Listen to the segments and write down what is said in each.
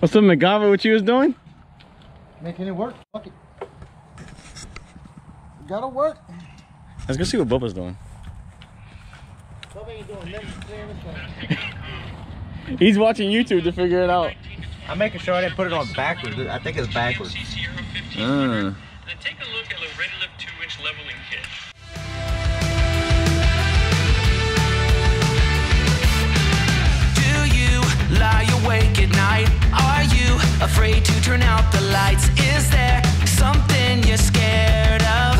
What's up, McGavin? What you was doing? Making it work. Fuck it. Gotta work. Let's go see what Bubba's doing. Bubba ain't doing nothing. Clearing the phone. He's watching YouTube to figure it out. I'm making sure I didn't put it on backwards. I think it's backwards. Then take a look at the Ready Lift 2-inch leveling kit. Do you lie awake at night? Are you afraid to turn out the lights? Is there something you're scared of?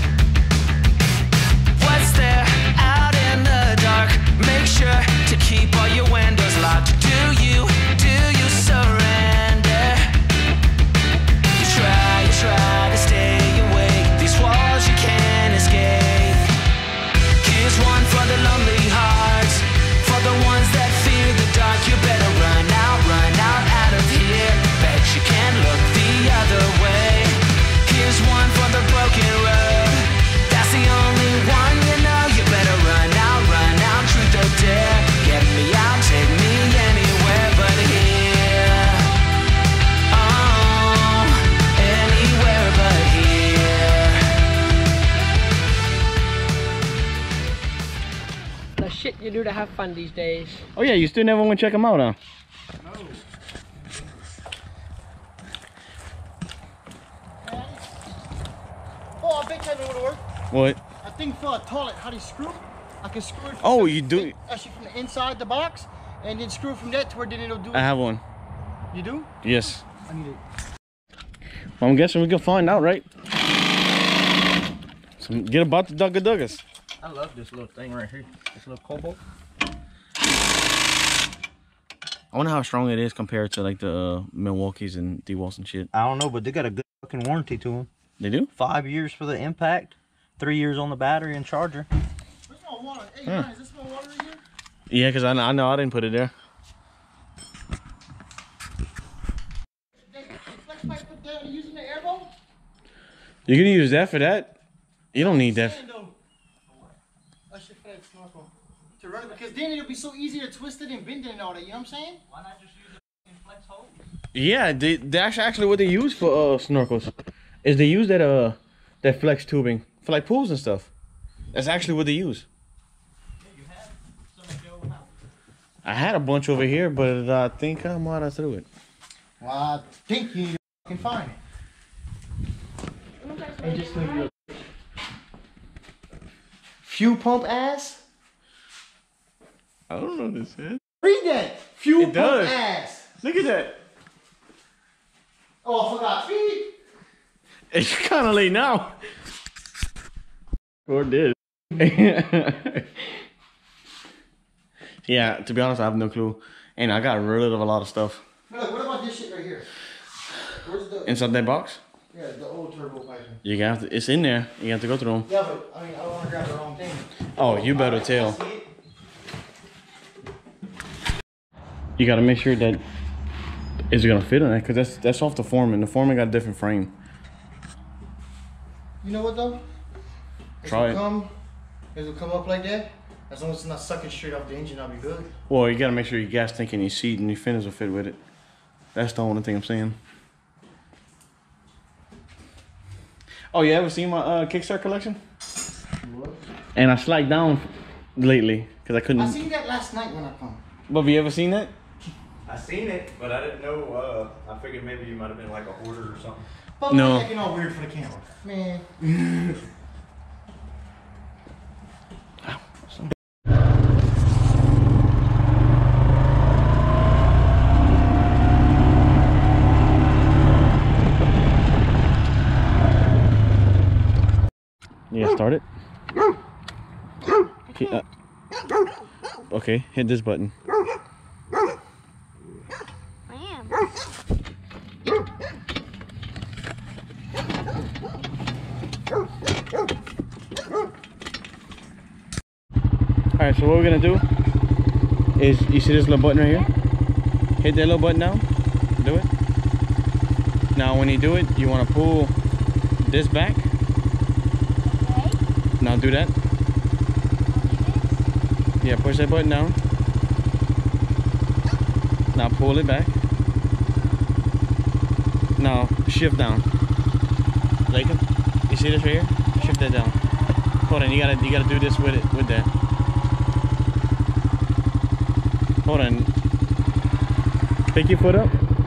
What's there out in the dark? Make sure to keep all your windows locked. Do you surrender? You try to stay awake. These walls you can't escape. Here's one for the lonely hearts, for the ones that fear the dark. You better run out of here. Bet you can't look the other way. Here's one for the broken road. That's the only one you know. You better run out, truth or dare. Get me out, take me anywhere but here. Oh, anywhere but here. The shit you do to have fun these days. Oh yeah, you still never went to check him out, huh? No. Oh, I bet you know what'll work. What? I think for a toilet, how do you screw? I can screw it. Oh, you do? Actually, from the inside the box, and then screw from that to where then it'll do it. I have one. You do? Yes. I need it. Well, I'm guessing we can find out, right? So get about the Duggas. I love this little thing right here. This little cobalt. I wonder how strong it is compared to like the Milwaukee's and DeWalt's and shit. I don't know, but they got a good fucking warranty to them. They do? 5 years for the impact, 3 years on the battery and charger. Where's my water? Hey, Ryan, is this my water in here? Yeah, because I know I didn't put it there. The flex pipe put there, using the air bowl? You're gonna use that for that? You don't need that. I should for that snorkel. To run it, because then it'll be so easy to twist it and bend it and all that, you know what I'm saying? Why not just use the flex hose? Yeah, that's actually what they use for snorkels. Is they use that flex tubing for like pools and stuff. That's actually what they use. Yeah, you have some at your house. I had a bunch over here, but I think I might have threw it. Well, I think you can find it. And just leave your fuel pump ass? I don't know what this is. Read that! Fuel It pump does. ass! Look at that. Oh, I forgot. Feed! It's kind of late now. Or did. Yeah, to be honest, I have no clue. And I got rid of a lot of stuff. Look, what about this shit right here? Where's the... Inside that box? Yeah, the old turbo piping. You have to, it's in there. You have to go through them. Yeah, but, I mean, I don't want to grab the wrong thing. Oh, you better tell. See it? You got to make sure that is it going to fit on that, because that's off the Foreman. The Foreman got a different frame. You know what, though? Try it. It'll come up like that. As long as it's not sucking straight off the engine, I'll be good. Well, you got to make sure your gas tank and your seat and your fenders will fit with it. That's the only thing I'm saying. Oh, you ever seen my Kickstart collection? What? And I slide down lately because I couldn't. I seen that last night when I come. Bubba, you ever seen that? I seen it, but I didn't know. I figured maybe you might have been like a hoarder or something. But No. acting all weird for the camera. Man. Yeah, start it. Okay, hit this button. Alright, so what we're gonna do is, you see this little button right here? Hit that little button down. Do it. Now when you do it, you want to pull this back. Okay. Now do that. Yeah, push that button down. Now pull it back. Now shift down. Like it? You see this right here? Shift that down. Hold on, you gotta do this with it, with that. Hold on. Pick your foot up.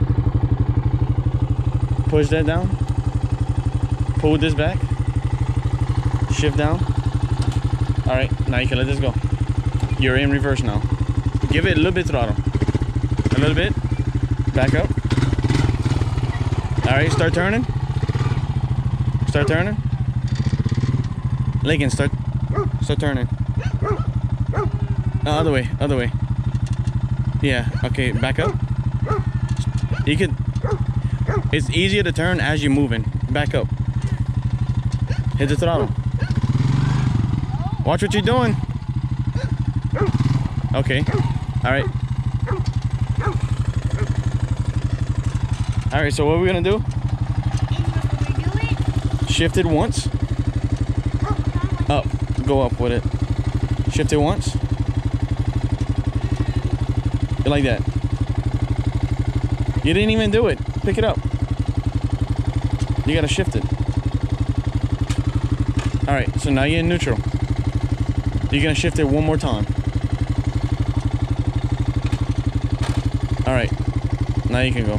Push that down. Pull this back. Shift down. Alright, now you can let this go. You're in reverse now. Give it a little bit throttle. A little bit. Back up. Alright, start turning. Start turning. Lincoln, start turning. Other way, other way. Yeah, okay, back up. You can. It's easier to turn as you're moving. Back up. Hit the throttle. Watch what you're doing. Okay. Alright. Alright, so what are we gonna do? Shift it once. Up. Go up with it. Shift it once. Like that. You didn't even do it. Pick it up. You gotta shift it. Alright, so now you're in neutral. You're gonna shift it one more time. Alright. Now you can go.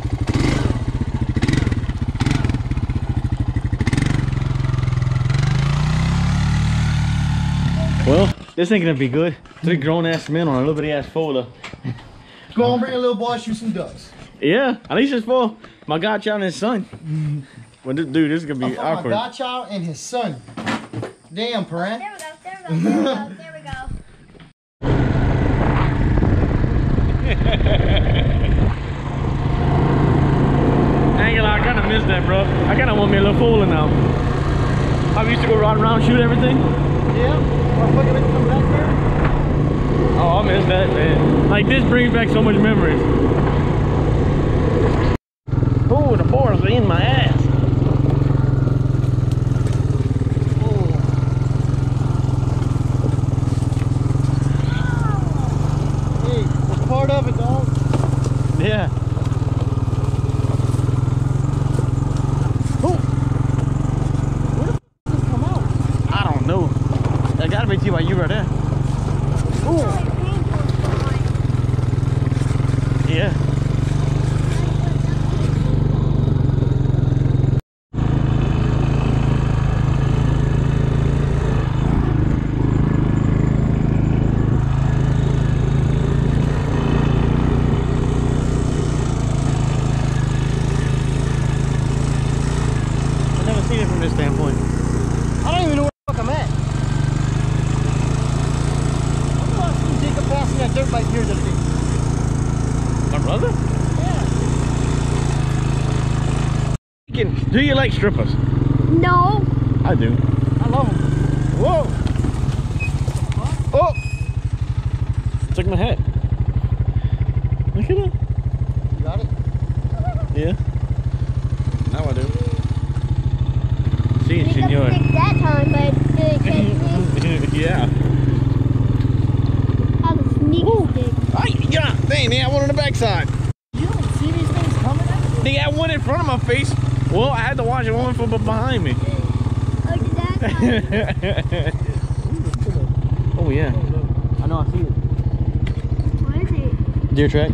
Well, this ain't gonna be good. 3 grown-ass men on a little bitty-ass folder. Go on, bring a little boy, shoot some ducks. Yeah, at least it's for my godchild and his son. Well, dude, this is gonna be awkward. My godchild and his son. Damn, Paran. There we go, there we go, there we go, there we go. I ain't gonna lie, I kinda miss that, bro. I kinda want me a little folder now. I used to go ride around, shoot everything. Yeah. Come back there. Oh, I miss that, man. Like, this brings back so much memories. Oh, the boards are in my ass. Hey, it's part of it, dog. Yeah. Oh. Where the f did this come out? I don't know. That gotta be by you right there. Ooh. Yeah. I've never seen it from this standpoint. I don't even know where the fuck I'm at. Passing that dirt bike here the other day. My brother? Yeah. Do you like strippers? No. I do. I love them. Whoa. Oh! Took my hat. Look at it. You got it? Yeah. Now I do. See, We senor. couldn't fix that time, but did it Yeah. Yeah, dang, they had one on the backside. You don't see these things coming at you? They had one in front of my face. Well, I had to watch one from behind me. Oh, did that? Oh, yeah. I know, I see it. What is it? Deer track.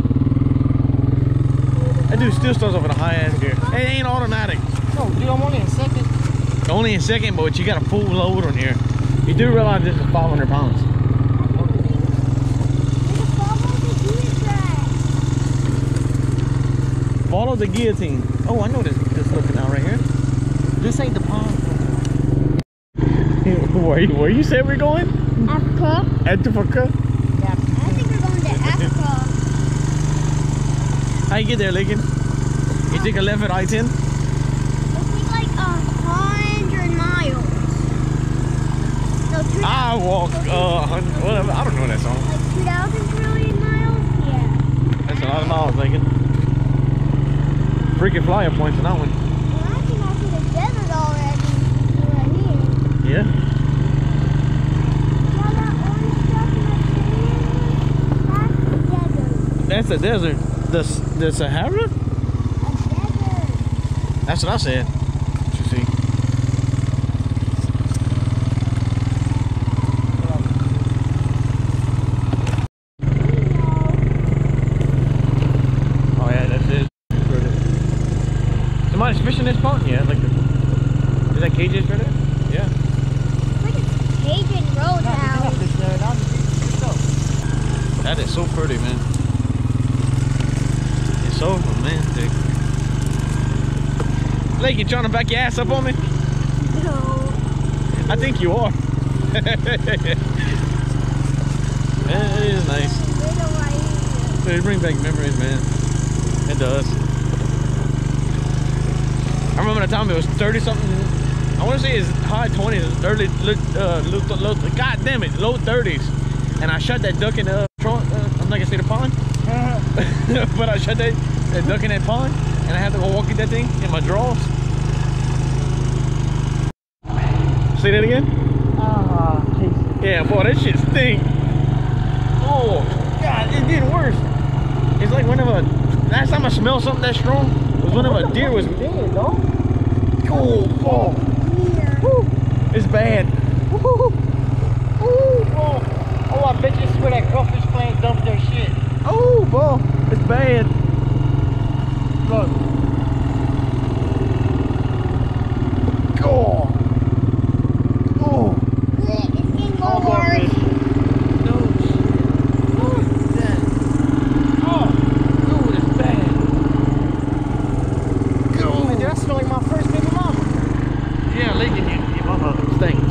That dude still starts off with a high ass deer. It ain't automatic. No, dude, I'm only in second. Only in second, but you got a full load on here. You do realize this is 500 pounds. Follow the guillotine. Oh, I know this looking out right here. This ain't the pond. Where you said we're going? Africa. Africa? Yeah. I think we're going to Africa. How you get there, Lincoln? You take a left at I-10? It'll be like 100 miles. No, 2,000. I walk, whatever. I don't know that song. Like 2,000 trillion miles? Yeah. That's a lot of miles, Lincoln. Freaking flyer points on that one. Well, I came out to the desert already. Right here. Yeah. See all that orange stuff in the tree? That's the desert. That's the desert. The Sahara? A desert. That's what I said. You see. Oh yeah, that's it. Somebody's fishing this pond? Yeah, like is that KJ's right there? Yeah. Look at Cajun Roadhouse. That is so pretty, man. It's so romantic. Blake, you trying to back your ass up on me? No. I think you are. Yeah, it is nice. It brings back memories, man. It does. I remember the time it was 30 something. I want to say it's high 20s, early, god damn it, low 30s. And I shot that duck in the trunk. I'm not gonna say the pond, but I shot that duck in that pond, and I had to go walk in that thing in my drawers. Say that again? Yeah, boy, that shit stink. Oh, God, it did worse. It's like whenever, last time I smelled something that strong was whenever a deer was dead, dog. Cool, oh. It's bad. Oh, I bet you it's where that crawfish plant dumped their shit. Oh, boy, it's bad. Look. Oh. Oh. It's getting more worse. No. Oh, that. Oh, dude, it's bad. Go. Dude, that smell like my first baby mama. Yeah, licking you. Your mama stinks.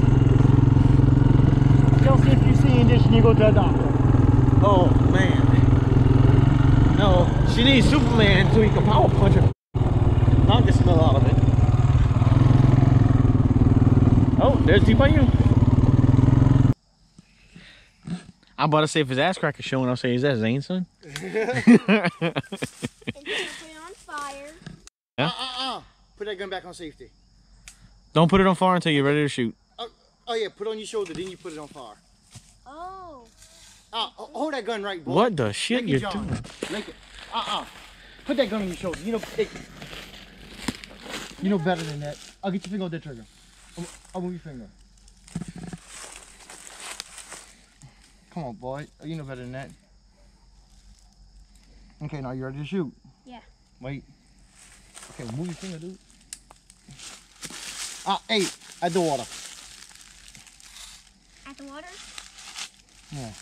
Chelsea, if you see this, you go to the doctor. Oh, man. No, she needs Superman so he can power punch her. Knock the smell out of it. Oh, there's Deep on you. I'm about to say if his ass crack is showing, I'll say, is that Zane's son? And put it on fire. Yeah? Put that gun back on safety. Don't put it on fire until you're ready to shoot. Oh yeah, put it on your shoulder, then you put it on fire. Oh. Hold that gun right, boy. What the shit Make it you're John. doing? Make it. Put that gun on your shoulder. You know better than that. I'll get your finger on that trigger. I'll move your finger. Come on, boy. You know better than that. Okay, now you ready to shoot? Yeah. Wait. Okay, move your finger, dude. Hey, at the water. At the water? Yeah.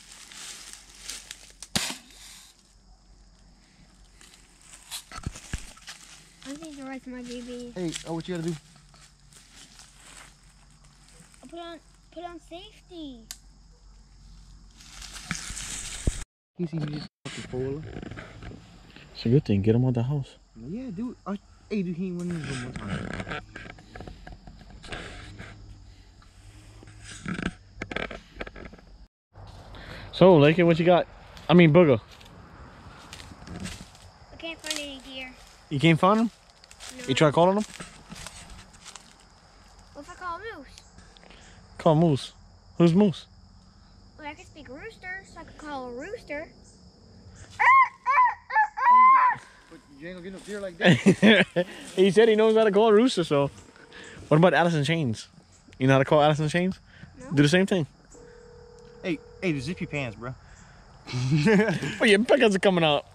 I think the rest of my BB. Hey, what you gotta do? I'll put on safety. You see me just fucking full. It's a good thing. Get him out the house. Yeah, dude. Hey, dude, he ain't winning this one more time. So, Lakin, what you got? I mean, Booger. I can't find any deer. You can't find him? No. You try calling him? What if I call a moose? Call Moose. Who's Moose? Well, I can speak rooster, so I could call a rooster. But you ain't gonna get no deer like that. He said he knows how to call a rooster, so. What about Alice in Chains? You know how to call Alice in Chains? No. Do the same thing. Hey, dude, zip your pants, bro. Oh, your peckers are coming out.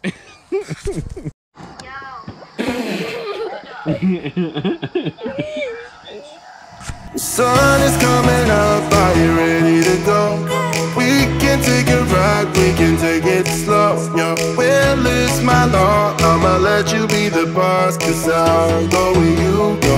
Sun is coming up, are you ready to go? We can take a ride, we can take it slow. Yo, well, it's my law, I'ma let you be the boss, 'cause I'll go where you go.